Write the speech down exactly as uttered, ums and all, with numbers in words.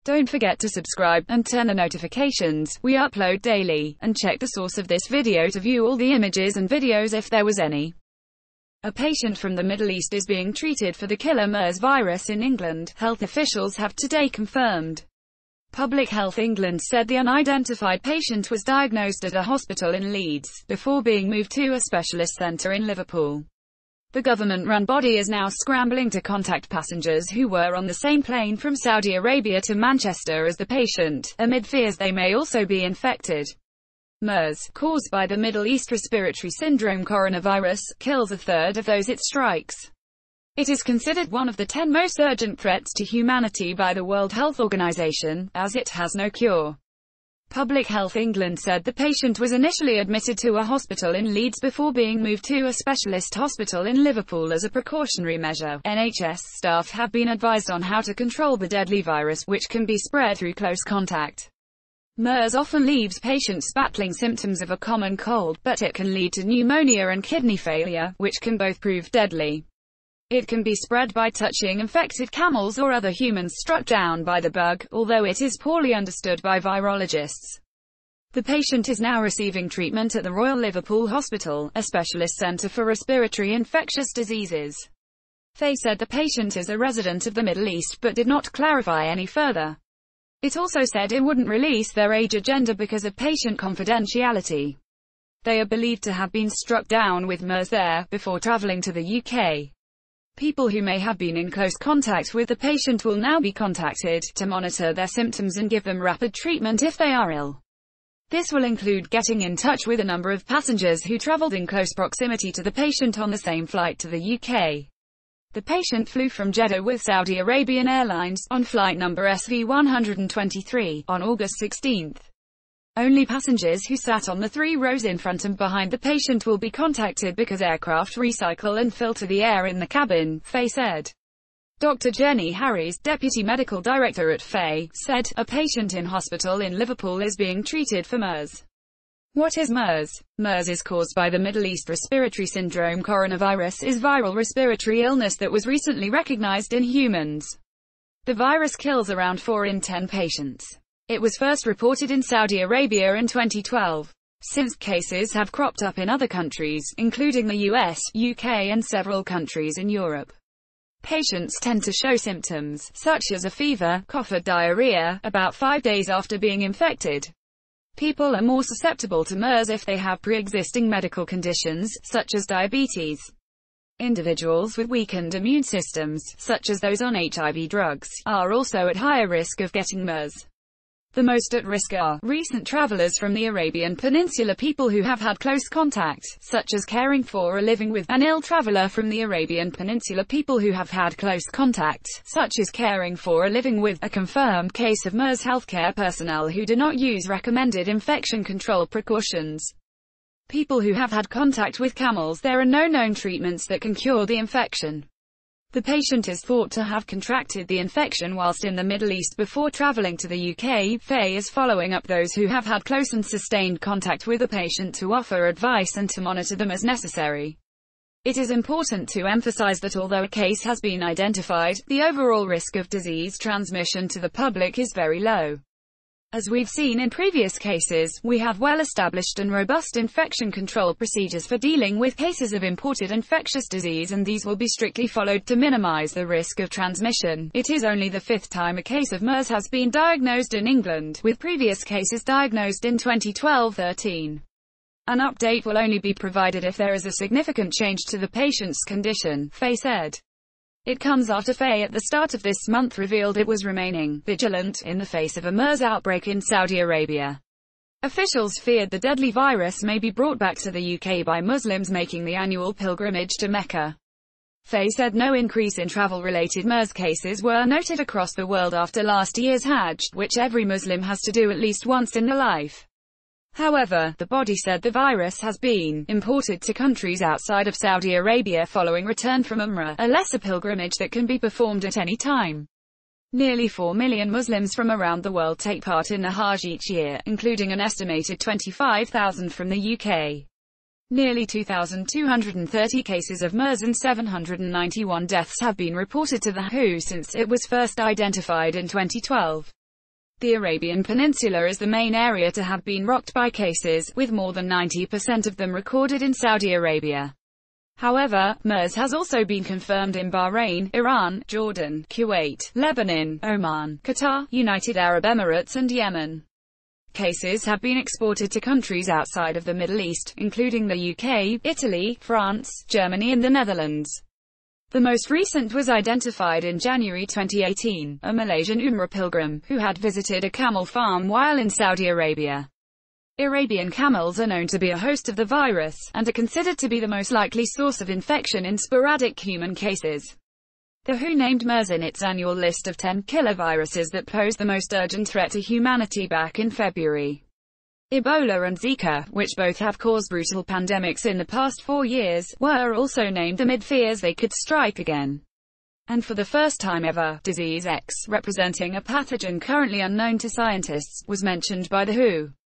Don't forget to subscribe, and turn the notifications. We upload daily, and check the source of this video to view all the images and videos if there was any. A patient from the Middle East is being treated for the killer MERS virus in England, health officials have today confirmed. Public Health England said the unidentified patient was diagnosed at a hospital in Leeds, before being moved to a specialist centre in Liverpool. The government-run body is now scrambling to contact passengers who were on the same plane from Saudi Arabia to Manchester as the patient, amid fears they may also be infected. MERS, caused by the Middle East respiratory syndrome coronavirus, kills a third of those it strikes. It is considered one of the ten most urgent threats to humanity by the World Health Organization, as it has no cure. Public Health England said the patient was initially admitted to a hospital in Leeds before being moved to a specialist hospital in Liverpool as a precautionary measure. N H S staff have been advised on how to control the deadly virus, which can be spread through close contact. MERS often leaves patients battling symptoms of a common cold, but it can lead to pneumonia and kidney failure, which can both prove deadly. It can be spread by touching infected camels or other humans struck down by the bug, although it is poorly understood by virologists. The patient is now receiving treatment at the Royal Liverpool Hospital, a specialist centre for respiratory infectious diseases. They said the patient is a resident of the Middle East but did not clarify any further. It also said it wouldn't release their age or gender because of patient confidentiality. They are believed to have been struck down with MERS there, before travelling to the U K. People who may have been in close contact with the patient will now be contacted, to monitor their symptoms and give them rapid treatment if they are ill. This will include getting in touch with a number of passengers who travelled in close proximity to the patient on the same flight to the U K. The patient flew from Jeddah with Saudi Arabian Airlines, on flight number S V one twenty-three, on August sixteenth. Only passengers who sat on the three rows in front and behind the patient will be contacted because aircraft recycle and filter the air in the cabin, Faye said. Doctor Jenny Harries, Deputy Medical Director at Faye, said, a patient in hospital in Liverpool is being treated for MERS. What is MERS? MERS is caused by the Middle East respiratory syndrome coronavirus is viral respiratory illness that was recently recognized in humans. The virus kills around four in ten patients. It was first reported in Saudi Arabia in twenty twelve. Since, cases have cropped up in other countries, including the U S, U K and several countries in Europe. Patients tend to show symptoms, such as a fever, cough or diarrhea, about five days after being infected. People are more susceptible to MERS if they have pre-existing medical conditions, such as diabetes. Individuals with weakened immune systems, such as those on H I V drugs, are also at higher risk of getting MERS. The most at risk are recent travelers from the Arabian Peninsula, people who have had close contact, such as caring for or living with an ill traveler from the Arabian Peninsula, people who have had close contact, such as caring for or living with a confirmed case of MERS, healthcare personnel who do not use recommended infection control precautions. People who have had contact with camels. There are no known treatments that can cure the infection. The patient is thought to have contracted the infection whilst in the Middle East before travelling to the U K. Faye is following up those who have had close and sustained contact with the patient to offer advice and to monitor them as necessary. It is important to emphasize that although a case has been identified, the overall risk of disease transmission to the public is very low. As we've seen in previous cases, we have well-established and robust infection control procedures for dealing with cases of imported infectious disease, and these will be strictly followed to minimize the risk of transmission. It is only the fifth time a case of MERS has been diagnosed in England, with previous cases diagnosed in twenty twelve thirteen. An update will only be provided if there is a significant change to the patient's condition, Faye said. It comes after Faye at the start of this month revealed it was remaining vigilant in the face of a MERS outbreak in Saudi Arabia. Officials feared the deadly virus may be brought back to the U K by Muslims making the annual pilgrimage to Mecca. Faye said no increase in travel-related MERS cases were noted across the world after last year's Hajj, which every Muslim has to do at least once in their life. However, the body said the virus has been imported to countries outside of Saudi Arabia following return from Umrah, a lesser pilgrimage that can be performed at any time. Nearly four million Muslims from around the world take part in the Hajj each year, including an estimated twenty-five thousand from the U K. Nearly two thousand two hundred thirty cases of MERS and seven hundred ninety-one deaths have been reported to the W H O since it was first identified in twenty twelve. The Arabian Peninsula is the main area to have been rocked by cases, with more than ninety percent of them recorded in Saudi Arabia. However, MERS has also been confirmed in Bahrain, Iran, Jordan, Kuwait, Lebanon, Oman, Qatar, United Arab Emirates and Yemen. Cases have been exported to countries outside of the Middle East, including the U K, Italy, France, Germany and the Netherlands. The most recent was identified in January twenty eighteen, a Malaysian Umrah pilgrim, who had visited a camel farm while in Saudi Arabia. Arabian camels are known to be a host of the virus, and are considered to be the most likely source of infection in sporadic human cases. The W H O named MERS in its annual list of ten killer viruses that pose the most urgent threat to humanity back in February. Ebola and Zika, which both have caused brutal pandemics in the past four years, were also named amid fears they could strike again. And for the first time ever, Disease X, representing a pathogen currently unknown to scientists, was mentioned by the W H O.